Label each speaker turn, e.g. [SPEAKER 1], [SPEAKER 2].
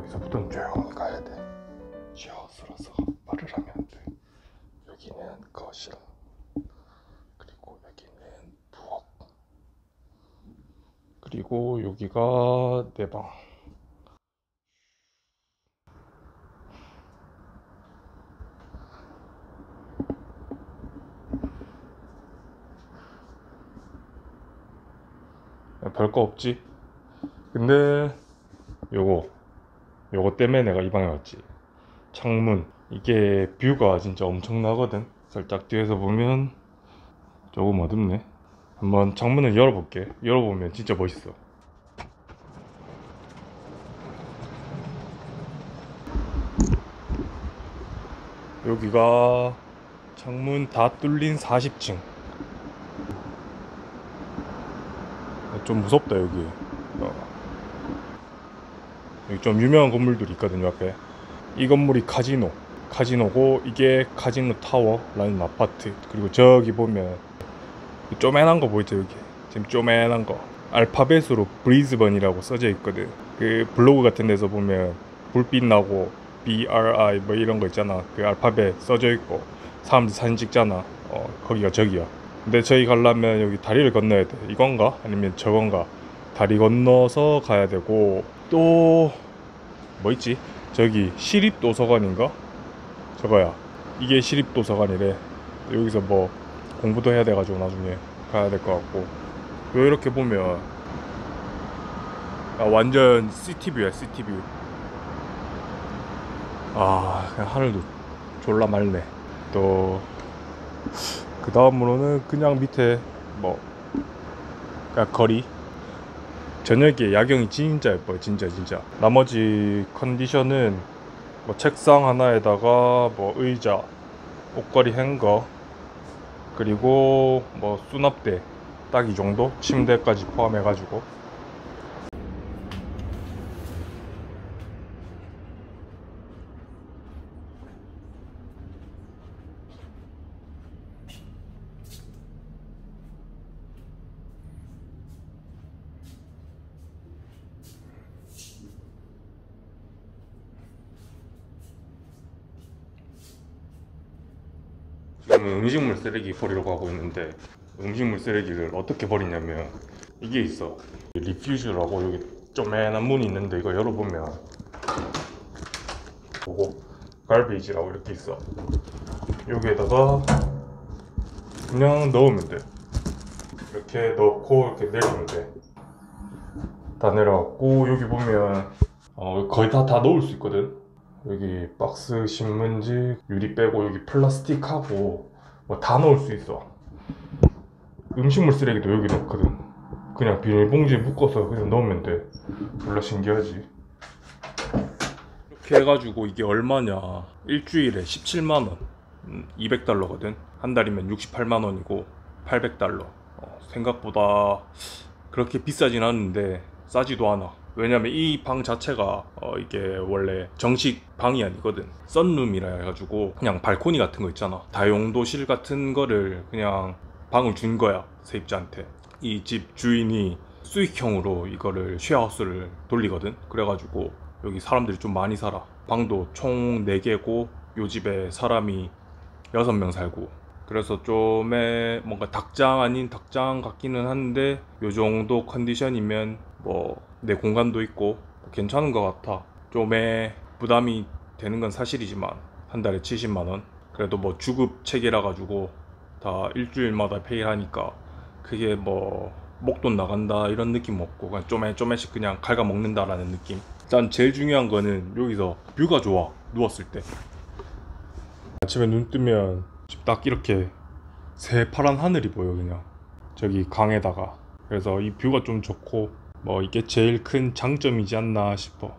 [SPEAKER 1] 여기서부터는 조용히 가야 돼. 쉐어하우스라서 말을 하면 안 돼. 여기는 거실, 그리고 여기는 부엌, 그리고 여기가 내 방. 별거 없지. 근데 요거 때문에 내가 이 방에 왔지. 창문, 이게 뷰가 진짜 엄청나거든. 살짝 뒤에서 보면 조금 어둡네. 한번 창문을 열어볼게. 열어보면 진짜 멋있어. 여기가 창문 다 뚫린 40층. 좀 무섭다 여기. 여기 좀 유명한 건물들이 있거든요 앞에. 이 건물이 카지노고 이게 카지노 타워라는 아파트. 그리고 저기 보면 쪼맨한 거 보이죠? 여기 지금 쪼맨한 거 알파벳으로 브리즈번이라고 써져 있거든. 그 블로그 같은 데서 보면 불빛 나고 BRI 뭐 이런 거 있잖아. 그 알파벳 써져 있고 사람들 사진 찍잖아. 거기가 저기야. 근데 저희 가려면 여기 다리를 건너야 돼. 이건가? 아니면 저건가? 다리 건너서 가야 되고, 또 뭐 있지? 저기 시립도서관인가? 저거야. 이게 시립도서관이래. 여기서 뭐 공부도 해야 돼가지고 나중에 가야 될 것 같고. 이렇게 보면 완전 시티뷰야. 시티뷰. 그냥 하늘도 졸라 맑네. 또 그 다음으로는 그냥 밑에 뭐 그냥 거리. 저녁에 야경이 진짜 예뻐요. 진짜. 나머지 컨디션은 뭐 책상 하나에다가 뭐 의자, 옷걸이 행거, 그리고 뭐 수납대 딱 이 정도? 침대까지 포함해가지고. 지금은 음식물 쓰레기 버리러 가고 있는데, 음식물 쓰레기를 어떻게 버리냐면 이게 있어. 리퓨즈라고 여기 쪼매난 문이 있는데 이거 열어보면 보고 갈베이지라고 이렇게 있어. 여기에다가 그냥 넣으면 돼. 이렇게 넣고 이렇게 내리면 돼. 다 내려갔고 여기 보면 거의 다 넣을 수 있거든. 여기 박스, 신문지, 유리 빼고 여기 플라스틱하고 뭐 다 넣을 수 있어. 음식물 쓰레기도 여기 넣거든. 그냥 비닐봉지에 묶어서 그냥 넣으면 돼. 몰라 신기하지. 이렇게 해가지고 이게 얼마냐. 일주일에 17만원, 200달러거든 한 달이면 68만원이고 800달러. 생각보다 그렇게 비싸진 않은데 싸지도 않아. 왜냐면 이 방 자체가 이게 원래 정식 방이 아니거든. 썬룸이라 해가지고 그냥 발코니 같은 거 있잖아. 다용도실 같은 거를 그냥 방을 준 거야, 세입자한테. 이 집 주인이 수익형으로 이거를 쉐어하우스를 돌리거든. 그래가지고 여기 사람들이 좀 많이 살아. 방도 총 4개고 요 집에 사람이 6명 살고. 그래서 좀 뭔가 닭장 아닌 닭장 같기는 한데 요 정도 컨디션이면 뭐 내 공간도 있고 괜찮은 것 같아. 좀 부담이 되는 건 사실이지만 한 달에 70만원. 그래도 뭐 주급 체계라 가지고 다 일주일마다 페이를 하니까 그게 뭐 목돈 나간다 이런 느낌 없고 그냥 쪼매씩 그냥 갉아먹는다라는 느낌. 일단 제일 중요한 거는 여기서 뷰가 좋아. 누웠을 때 아침에 눈 뜨면 딱 이렇게 새파란 하늘이 보여. 그냥 저기 강에다가. 그래서 이 뷰가 좀 좋고 뭐 이게 제일 큰 장점이지 않나 싶어.